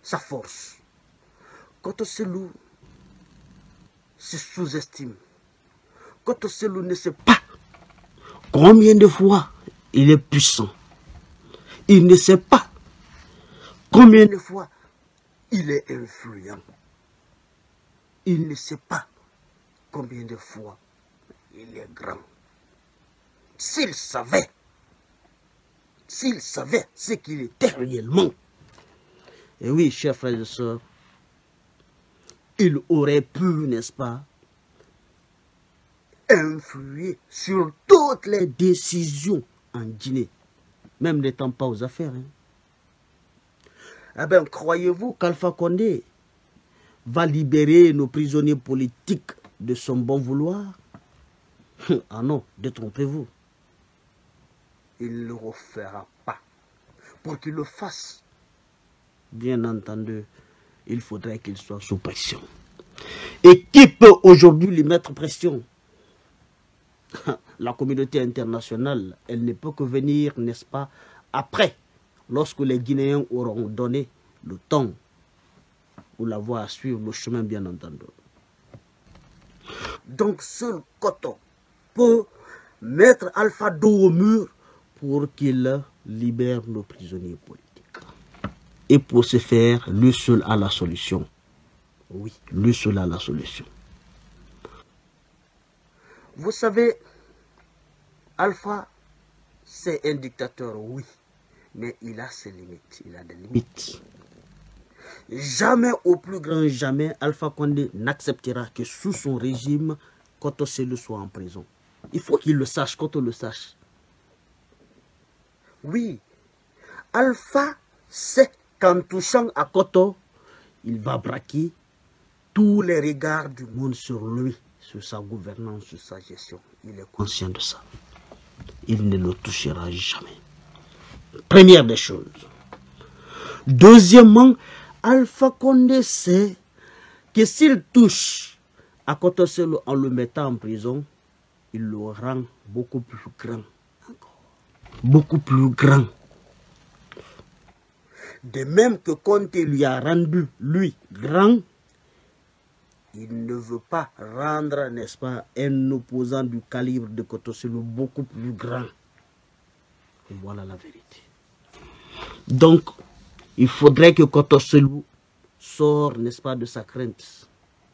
sa force. Koto Selou se sous-estime. Koto Selou ne sait pas combien de fois il est puissant. Il ne sait pas combien de fois il est influent. Il ne sait pas combien de fois il est grand. S'il savait ce qu'il était réellement, et oui, chers frères et sœurs, il aurait pu, n'est-ce pas, influer sur toutes les décisions en Guinée, même n'étant pas aux affaires. Eh bien, croyez-vous qu'Alpha Condé va libérer nos prisonniers politiques de son bon vouloir? Ah non, détrompez-vous. Il ne le refera pas. Pour qu'il le fasse, bien entendu, il faudrait qu'il soit sous pression. Et qui peut aujourd'hui lui mettre pression? La communauté internationale, elle ne peut que venir, n'est-ce pas, après, lorsque les Guinéens auront donné le temps ou la voie à suivre, le chemin, bien entendu. Donc, seul Koto peut mettre Alpha dos au mur pour qu'il libère nos prisonniers politiques. Et pour ce faire, lui seul a la solution. Oui, lui seul a la solution. Vous savez, Alpha, c'est un dictateur, oui, mais il a ses limites, il a des limites. Jamais, au plus grand jamais, Alpha Condé n'acceptera que sous son régime, Koto Selou soit en prison. Il faut qu'il le sache, Koto le sache. Oui, Alpha sait qu'en touchant à Koto, il va braquer tous les regards du monde sur lui, sur sa gouvernance, sur sa gestion. Il est conscient de ça. Il ne le touchera jamais. Première des choses. Deuxièmement, Alpha Condé sait que s'il touche à Koto Selou en le mettant en prison, il le rend beaucoup plus grand. Encore. Beaucoup plus grand. De même que Conté lui a rendu, lui, grand, il ne veut pas rendre, n'est-ce pas, un opposant du calibre de Koto Selou beaucoup plus grand. Et voilà la vérité. Donc, il faudrait que Koto Selou sorte, n'est-ce pas, de sa crainte.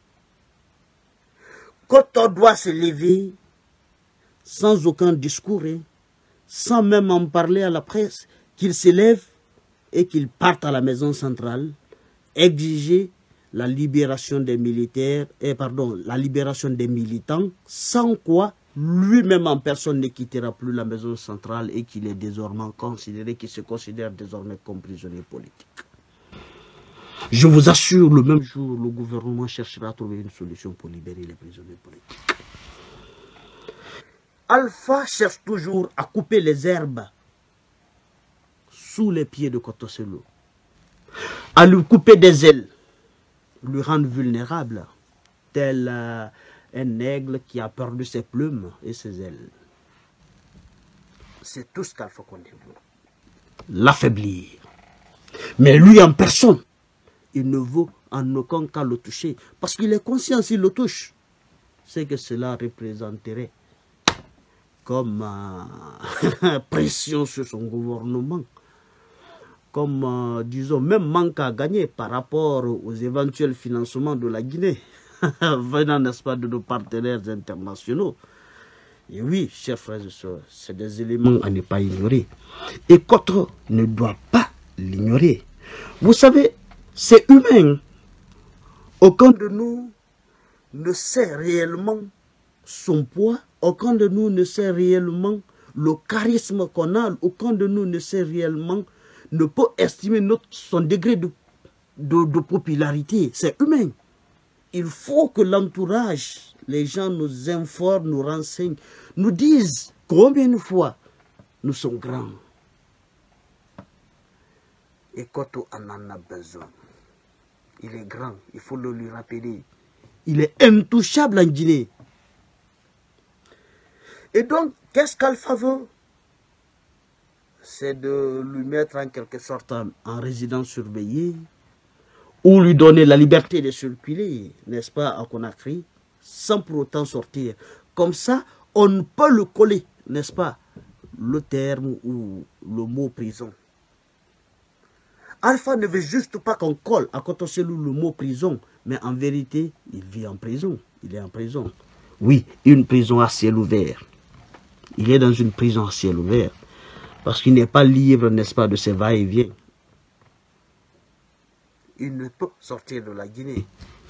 Koto doit se lever sans aucun discours, sans même en parler à la presse, qu'il se lève et qu'il parte à la maison centrale, exiger la libération des militaires, la libération des militants, sans quoi lui-même en personne ne quittera plus la maison centrale et qu'il est désormais considéré, qu'il se considère désormais comme prisonnier politique. Je vous assure, le même jour, le gouvernement cherchera à trouver une solution pour libérer les prisonniers politiques. Alpha cherche toujours à couper les herbes sous les pieds de Koto Selou, à lui couper des ailes, lui rendre vulnérable, tel un aigle qui a perdu ses plumes et ses ailes. C'est tout ce qu'Alpha Condé veut. L'affaiblir. Mais lui en personne, il ne veut en aucun cas le toucher. Parce qu'il est conscient s'il le touche, c'est que cela représenterait comme pression sur son gouvernement. Comme, disons, même manque à gagner par rapport aux éventuels financements de la Guinée, venant, n'est-ce pas, de nos partenaires internationaux. Et oui, chers frères et sœurs, c'est des éléments à ne pas ignorer. Et Koto ne doit pas l'ignorer. Vous savez, c'est humain. Aucun de nous ne sait réellement son poids, aucun de nous ne sait réellement le charisme qu'on a, aucun de nous ne sait réellement, ne peut estimer son degré de popularité. C'est humain. Il faut que l'entourage, les gens nous informent, nous renseignent, nous disent combien de fois nous sommes grands. Et Koto en a besoin. Il est grand, il faut le lui rappeler. Il est intouchable en Guinée. Et donc, qu'est-ce qu'Alpha veut? C'est de lui mettre en quelque sorte en résidence surveillée, ou lui donner la liberté de circuler, n'est-ce pas, à Conakry, sans pour autant sortir. Comme ça, on ne peut le coller, n'est-ce pas, le terme ou le mot prison. Alpha ne veut juste pas qu'on colle à Kotoselou le mot prison, mais en vérité, il vit en prison. Il est en prison. Oui, une prison à ciel ouvert. Il est dans une prison à ciel ouvert. Parce qu'il n'est pas libre, n'est-ce pas, de ses va-et-vient. Il ne peut sortir de la Guinée.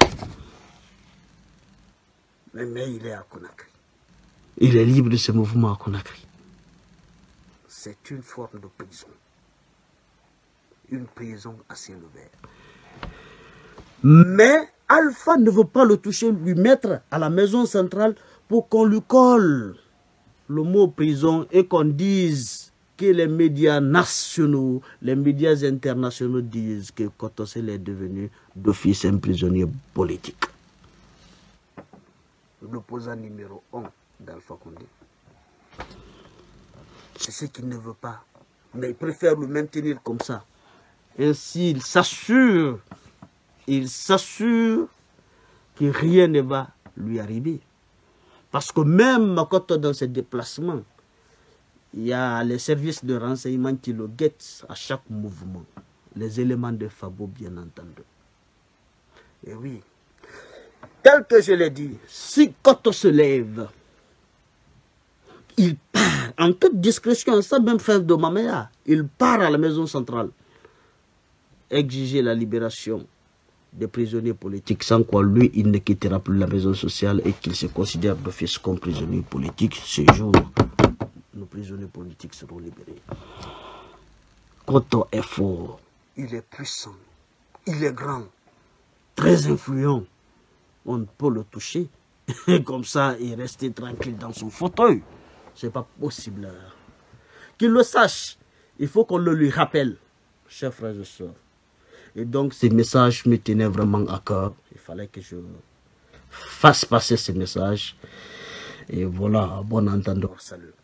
Mais il est à Conakry. Il est libre de ses mouvements à Conakry. C'est une forme de prison. Une prison à ciel ouvert. Mais Alpha ne veut pas le toucher, lui mettre à la maison centrale pour qu'on lui colle le mot prison et qu'on dise que les médias nationaux, les médias internationaux disent que Kotosel est devenu d'office un prisonnier politique. L'opposant numéro 1 d'Alpha Condé. C'est ce qu'il ne veut pas. Mais il préfère le maintenir comme ça. Ainsi, il s'assure que rien ne va lui arriver. Parce que même quand dans ses déplacements, il y a les services de renseignement qui le guettent à chaque mouvement. Les éléments de Fabo, bien entendu. Et oui, tel que je l'ai dit, si Koto se lève, il part en toute discrétion, sans même faire de Mamea. Il part à la maison centrale. Exiger la libération des prisonniers politiques, sans quoi lui, il ne quittera plus la maison sociale et qu'il se considère d'office comme prisonnier politique. Ce jour, nos prisonniers politiques seront libérés. Koto est fort, il est puissant, il est grand, très influent. On ne peut le toucher comme ça et rester tranquille dans son fauteuil. Ce n'est pas possible. Qu'il le sache, il faut qu'on le lui rappelle, chers frères et sœurs. Et donc, ces messages me tenaient vraiment à cœur. Il fallait que je fasse passer ces messages. Et voilà, bon entendeur, salut.